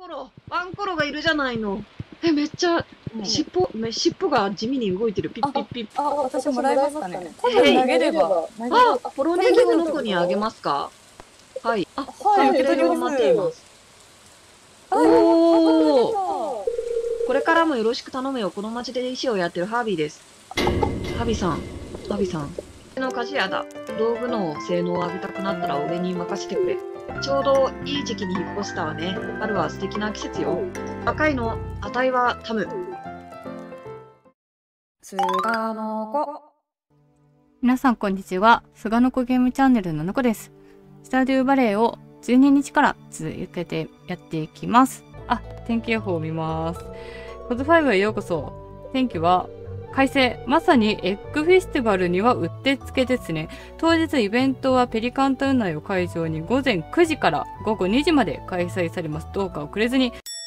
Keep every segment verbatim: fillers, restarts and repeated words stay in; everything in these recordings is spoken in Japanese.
コロ、ワンコロがいるじゃないの。え、めっちゃ、尻尾、め尻尾が地味に動いてる。ピッピッピッ。 あ、私もらいましたね。 多分投げれば。 あ、ポロネギをのこにあげますか？はい。あ、はい、受け取りを待っています。おお。これからもよろしく頼むよ。この町で医師をやってるハービーです。ハビさん、ハビさん。の鍛冶屋だ。道具の性能を上げたくなったら俺に任せてくれ。ちょうどいい時期に引っ越したわね。春は素敵な季節よ。赤いの、値はタム。 菅の子。 皆さんこんにちは。菅の子ゲームチャンネルののこです。スタデューバレーをじゅうににちから続けてやっていきます。あ、天気予報を見ます。コズファイブへようこそ。天気は快晴。まさにエッグフェスティバルにはうってつけですね。当日イベントはペリカンタウン内を会場にごぜんくじからごごにじまで開催されます。どうか遅れずに。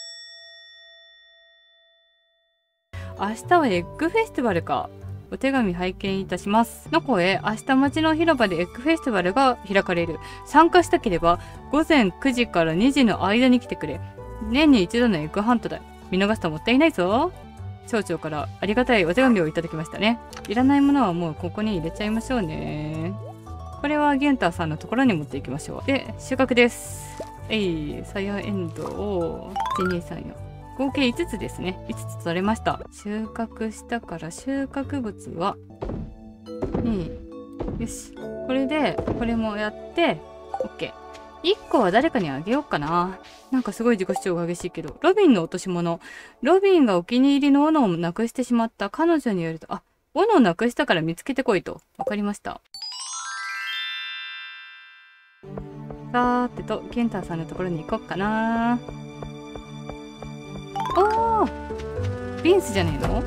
明日はエッグフェスティバルか。お手紙拝見いたします。の声、明日町の広場でエッグフェスティバルが開かれる。参加したければごぜんくじからにじの間に来てくれ。年に一度のエッグハントだ。見逃すともったいないぞ。町長からありがたいお手紙をいただきましたね。いらないものはもうここに入れちゃいましょうね。これはゲンターさんのところに持っていきましょう。で、収穫です。えい、サイヤエンドをいちにさんよん。合計いつつですね。いつつ取れました。収穫したから収穫物はに、よし。これでこれもやって OK。いっこは誰かにあげようかな。なんかすごい自己主張が激しいけど。ロビンの落とし物。ロビンがお気に入りの斧をなくしてしまった。彼女によると、あ、斧をなくしたから見つけてこいと。わかりました。さーてと、ケンターさんのところに行こっかな。おー！ビンスじゃねえの？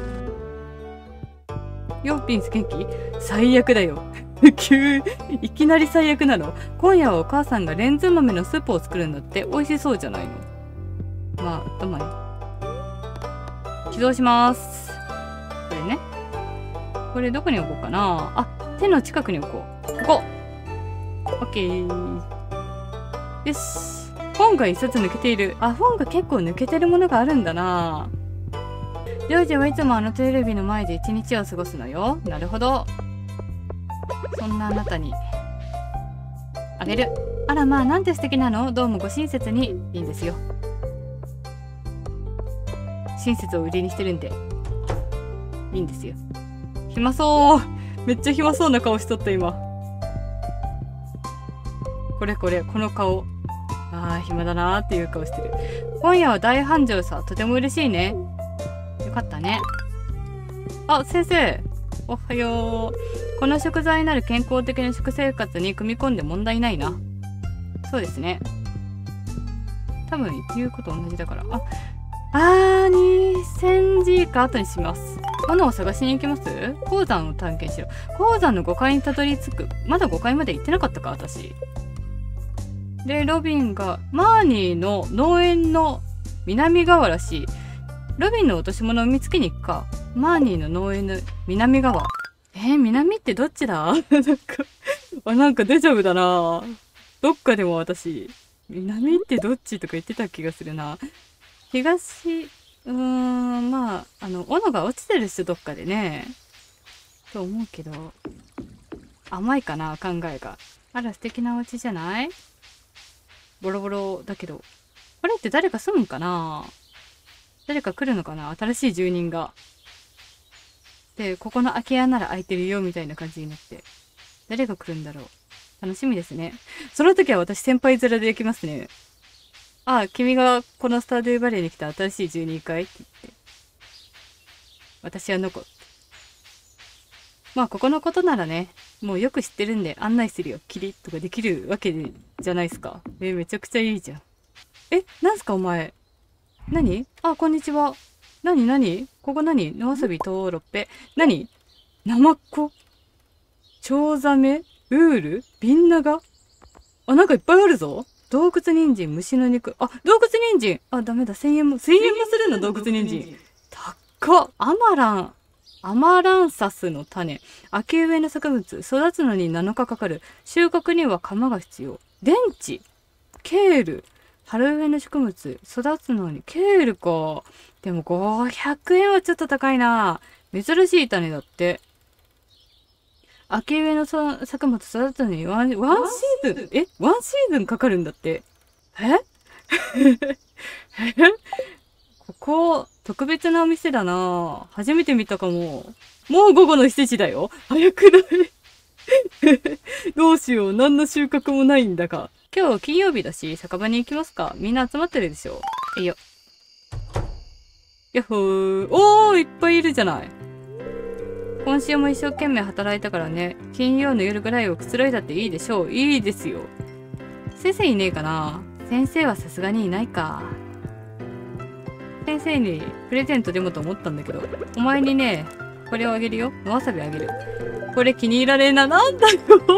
よ、ビンス元気？最悪だよ。急、いきなり最悪なの。今夜はお母さんがレンズ豆のスープを作るんだって。美味しそうじゃないの。まあ、どうもね。起動します。これね。これどこに置こうかな。あ、手の近くに置こう。ここ。オッケー。よし。本が一冊抜けている。あ、本が結構抜けてるものがあるんだな。ジョージはいつもあのテレビの前で一日を過ごすのよ。なるほど。そんなあなたにあげる。あらまあ、なんて素敵なの。どうもご親切に。いいんですよ。親切を売りにしてるんでいいんですよ。暇そう。めっちゃ暇そうな顔しとった今。これこれ、この顔。ああ、暇だなーっていう顔してる。今夜は大繁盛さ。とても嬉しいね。よかったね。あ、先生。おはよう。この食材なる健康的な食生活に組み込んで問題ないな。そうですね。多分言うこと同じだから。あ、あー、にせんジーか後にします。斧を探しに行きます？鉱山を探検しろ。鉱山のごかいにたどり着く。まだごかいまで行ってなかったか、私。で、ロビンが、マーニーの農園の南側らしい。ロビンの落とし物を見つけに行くか。マーニーの農園の南側。えー、南ってどっちだ？なんか、あ、なんかデジャブだな。どっかでも私、南ってどっちとか言ってた気がするな。東、うーん、まあ、あの、斧が落ちてる人どっかでね。と思うけど、甘いかな、考えが。あら、素敵なお家じゃない？ボロボロだけど。これって誰か住むんかな？誰か来るのかな？新しい住人が。で、ここの空き家なら空いてるよみたいな感じになって。誰が来るんだろう。楽しみですね。その時は私先輩面で行きますね。ああ、君がこのスターデューバレーに来た新しい住人かいって言って。私はのこ。まあ、ここのことならね、もうよく知ってるんで案内するよ。キリッとかできるわけでじゃないですか。え、めちゃくちゃいいじゃん。え、なんすかお前。何？あ、こんにちは。何何ここ何？野遊びとろっぺ。何？ナマコ？チョウザメ？ウール？ビンナガ？あ、なんかいっぱいあるぞ。洞窟人参、虫の肉。あ、洞窟人参。あ、ダメだ。せんえんも、せんえんもするの、洞窟人参。高っ。アマラン。アマランサスの種。秋植えの作物。育つのになのかかかる。収穫には釜が必要。電池。ケール。 春植えの植物、育つのに、ケールか。でもごひゃくえんはちょっと高いな。珍しい種だって。秋植えのそ作物育つのにワン、ワンシーズン、えワンシーズンかかるんだって。えここ、特別なお店だな。初めて見たかも。もう午後のしちじだよ。早くないどうしよう。何の収穫もないんだが。今日金曜日だし、酒場に行きますか。みんな集まってるでしょ。いいよ。やっほー。おー、いっぱいいるじゃない。今週も一生懸命働いたからね。金曜の夜ぐらいをくつろいだっていいでしょう。いいですよ。先生いねえかな。先生はさすがにいないか。先生にプレゼントでもと思ったんだけど。お前にね、これをあげるよ。野わさびあげる。これ気に入られえな。なんだよ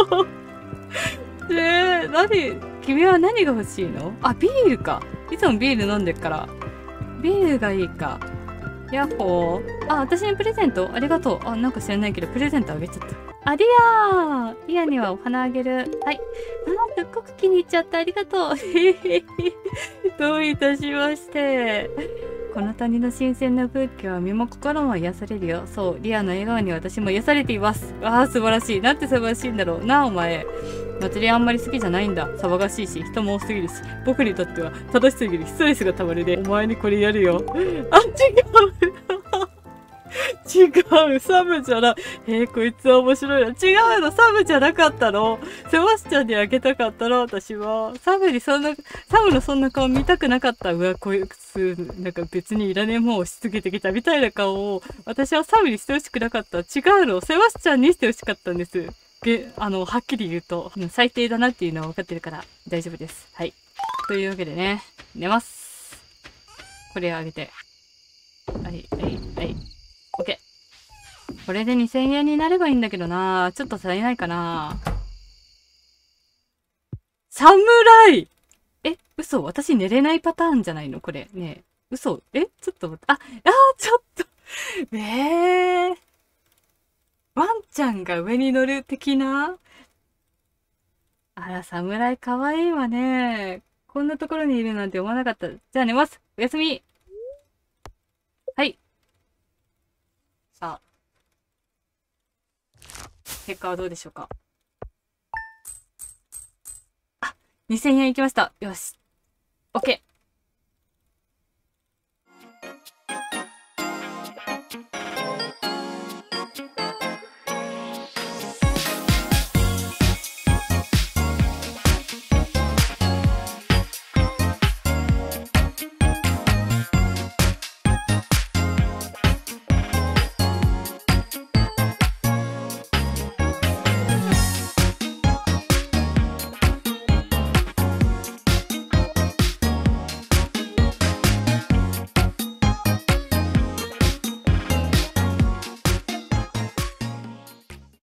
えー、何君は何が欲しいの？あ、ビールか。いつもビール飲んでっから。ビールがいいか。やっほー。あ、私にプレゼントありがとう。あ、なんか知らないけど、プレゼントあげちゃった。ありやー。イヤにはお花あげる。はい。あ、すっごく気に入っちゃった。ありがとう。どういたしまして。この谷の新鮮な空気は身も心も癒されるよ。そう、リアの笑顔に私も癒されています。ああ、素晴らしい。なんて素晴らしいんだろうな、お前。祭りあんまり好きじゃないんだ。騒がしいし、人も多すぎるし、僕にとっては正しすぎるストレスが溜まるで、お前にこれやるよ。あ、違う違う、サムじゃない。えー、こいつは面白いな。違うの、サムじゃなかったの。セバスチャンにあげたかったの、私は。サムにそんな、サムのそんな顔見たくなかった。うわ、こいつ、なんか別にいらねえもんを押し付けてきたみたいな顔を、私はサムにしてほしくなかった。違うの、セバスチャンにしてほしかったんです。げ、あの、はっきり言うと、最低だなっていうのは分かってるから大丈夫です。はい。というわけでね、寝ます。これあげて。はい、はい、はい。オッケー。これでにせんえんになればいいんだけどな。ちょっと足りないかな。侍！え、嘘？私寝れないパターンじゃないのこれ。ねえ。嘘？えちょっと待って。あ、あー、ちょっと。えー。ワンちゃんが上に乗る的な？あら、侍かわいいわね。こんなところにいるなんて思わなかった。じゃあ寝ます。おやすみ。はい。さあ。結果はどうでしょうか。あ、にせんえんいきました。よし。オッケー。